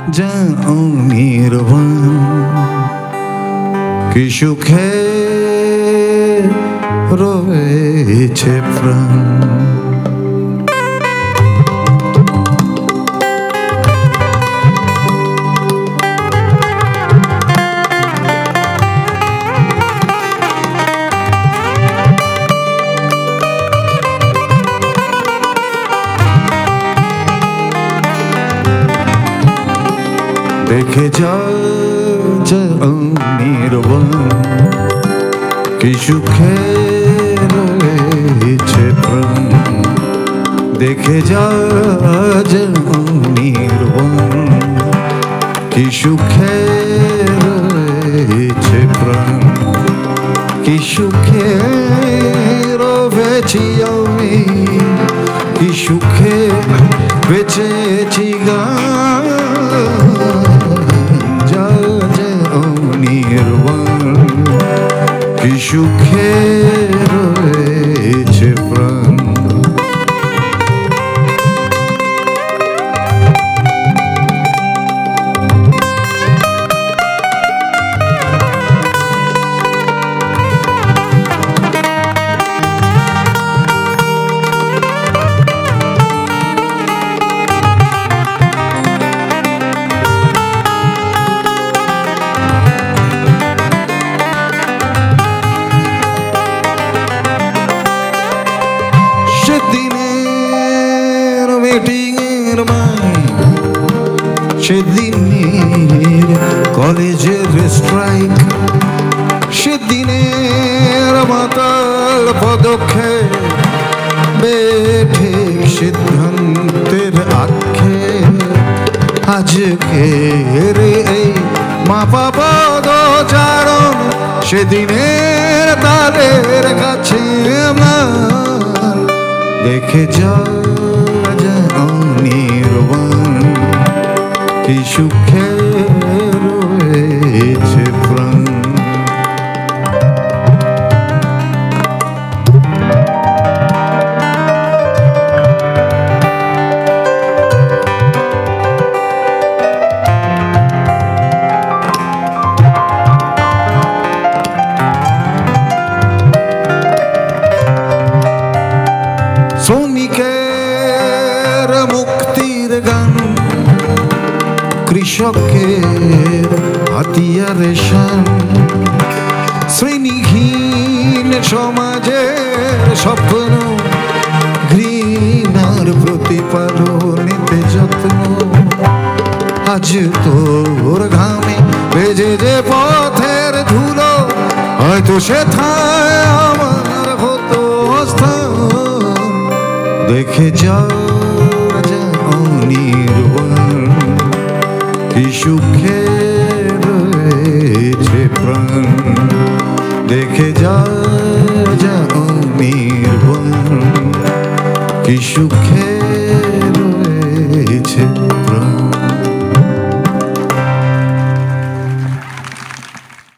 যাও নির্বাণ কি সুখে রয়েছে প্রাণ। দেখে যাও নির্বাণ কি সুখে রয়েছে প্রাণ। দেখে যাও নির্বাণ কি সুখে রয়েছে প্রাণ। কি সুখে রয়েছি আমি, কি সুখে বেঁচেছি গান। নির্বাণ কি সুখে রয়েছে প্রাণ। সেদিনের কলেজের স্ট্রাইক, সেদিনের মাতাল পদক্ষেপ, বেঠিক সিদ্ধান্তের আক্ষেপ, আজকের এই মাপা পদচারণ সেদিনের তাদের কাছে আমার। দেখে যাও নির্বাণ কি সুখে রয়েছে প্রাণ। শ্রমিকের মুক্তির গান, কৃষকের হাতিয়ারে শান, শ্রেণীহীন সমাজের স্বপ্ন, ঘৃণার প্রতিপালনেতে যত্ন। আজ তোর ঘামে ভেজে যে পথের ধুলো, হয়তো সেথায় আমার হতো স্থান। দেখে যাও নির্বাণ কি সুখে রয়েছে প্রাণ। দেখে যাও নির্বাণ কি সুখে